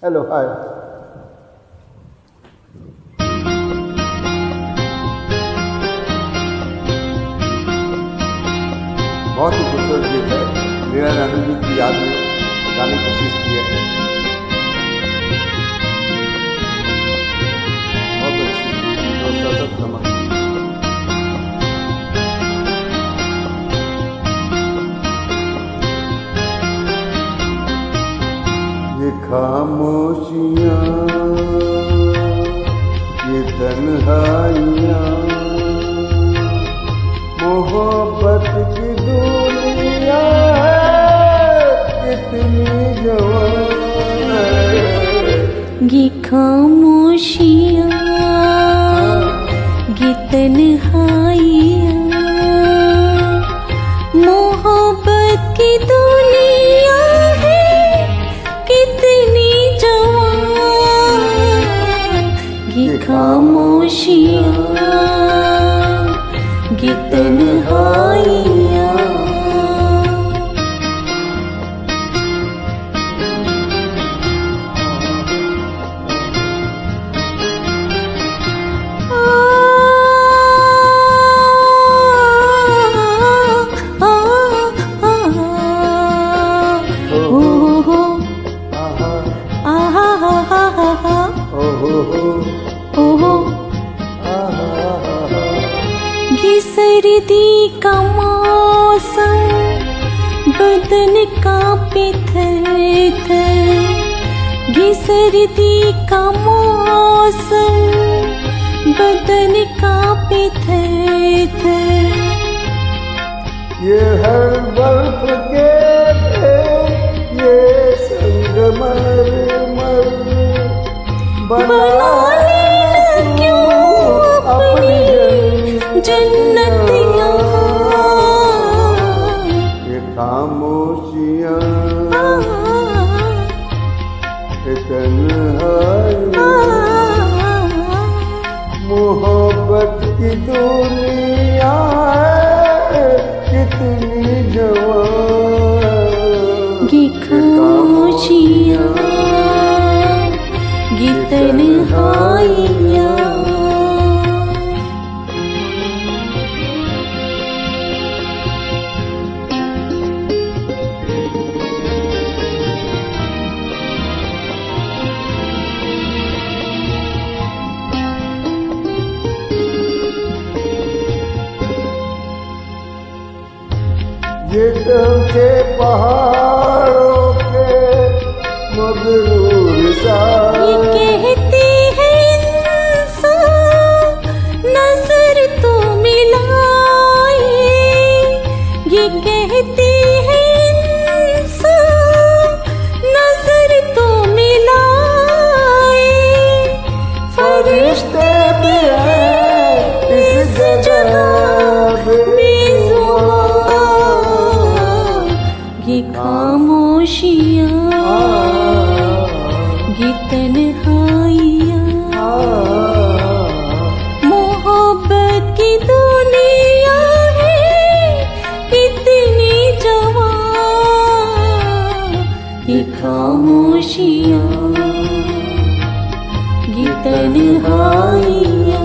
Hello hi. बहुत ही खूबसूरत गीत है, मीरा नानू जी की याद में गाने की कोशिश की है। बहुत अच्छी नमक। ये खामोशियाँ, ये तन्हाइयाँ, मोहब्बत की दुनिया है कितनी जवान है। ये खामोशियाँ, ये तन्हाइयाँ, मोहब्बत की दुनिया है कितनी जवान। ये खामोशियाँ, ये तन्हाइयाँ। ये सर्दी का मौसम, बदन कांपे थर-थर। ये सर्दी का मौसम, बदन कांपे थर-थर। ये हर बर्फ के ये संगमर मर बनाने क्यों अपनी जन्नत यहाँ। ये खामोशियाँ, ये तन्हाइयाँ, मोहब्बत की दुनिया है कितनी जवान। ये खामोशियाँ, ये तन्हाइयाँ। ये तुमसे पहाड़ों के मगरूर सा, ये कहते हैं इंसान नजर तो मिलाए। ये कहते हैं इंसान नजर तो मिलाए। फरिश्ते भी हैं इस जगह बेजुबान। ये खामोशियाँ, ये तन्हाइयाँ, मोहब्बत की दुनिया है कितनी जवान। ये खामोशियाँ, ये तन्हाइयाँ।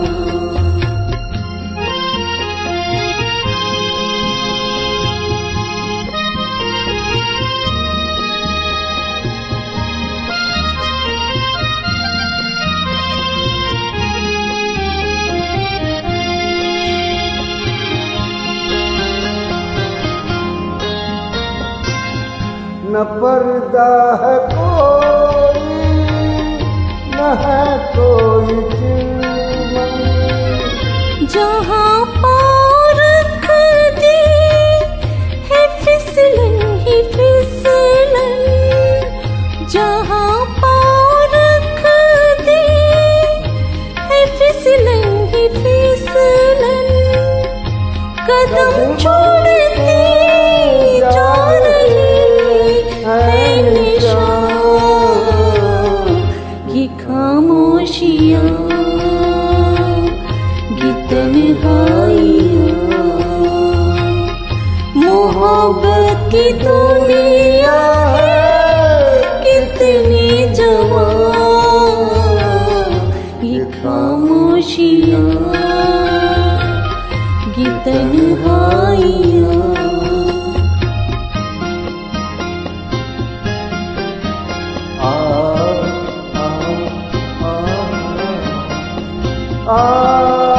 न पर्दा है कोई, न है कोई चिलमन। जहाँ पाँव रख दे है फिसलन ही फिसलन। जहाँ पाँव रख दे है फिसलन ही फिसलन। कदम छोड़ते जा रही है निशान। ये खामोशियाँ, ये तन्हाइयाँ, मोहब्बत की दुनिया है कितनी जवान। खामोशियाँ ये तन्हाइयाँ आ